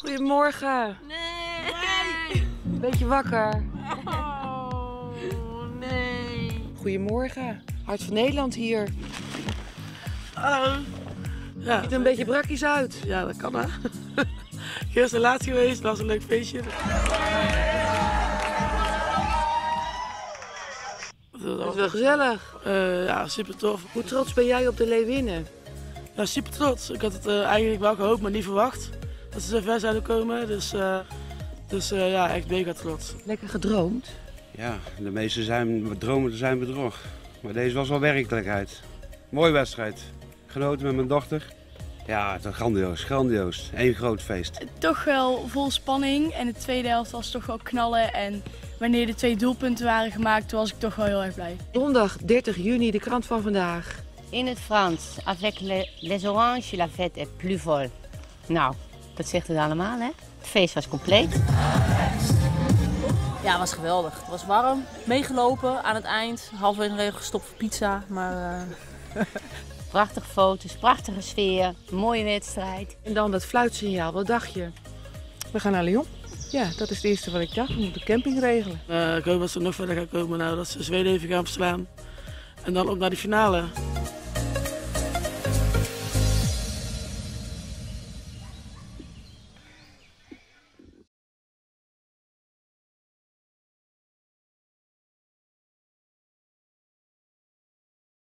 Goedemorgen. Nee. Beetje wakker. Oh, nee. Goedemorgen. Hart van Nederland hier. Hallo. Ja, Ziet er een beetje brakjes uit. ja, dat kan hè. Gisteren laat geweest, dat was een leuk feestje. Dat is wel gezellig. Ja, super tof. Hoe trots ben jij op de Leeuwinnen? Ja, super trots. Ik had het eigenlijk wel gehoopt, maar niet verwacht dat ze zo ver zouden komen. Dus ja, echt mega trots. Lekker gedroomd. Ja, de meeste dromen zijn bedrog. Maar deze was wel werkelijkheid. Mooie wedstrijd. Genoten met mijn dochter. Ja, het was grandioos, grandioos. Eén groot feest. Toch wel vol spanning en de tweede helft was toch wel knallen. En wanneer de 2 doelpunten waren gemaakt, was ik toch wel heel erg blij. Zondag 30 juni, de krant van vandaag. In het Frans, avec les oranges, la fête est plus folle. Nou, dat zegt het allemaal, hè? Het feest was compleet. Ja, het was geweldig. Het was warm, meegelopen aan het eind. Halverwege nog even gestopt voor pizza, maar... Prachtige foto's, prachtige sfeer, mooie wedstrijd. En dan dat fluitsignaal, wat dacht je? We gaan naar Lyon. Ja, dat is het eerste wat ik dacht. We moeten de camping regelen. Ik hoop dat ze nog verder gaan komen, nou, dat ze Zweden even gaan verslaan. En dan op naar de finale.